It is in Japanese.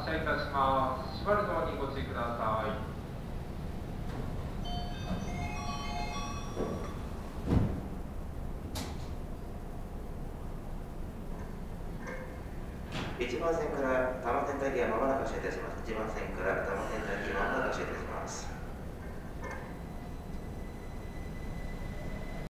車いたします。閉まるドアにご注意ください。 1番線から多摩センター駅はまもなく発車いたします。1番線から多摩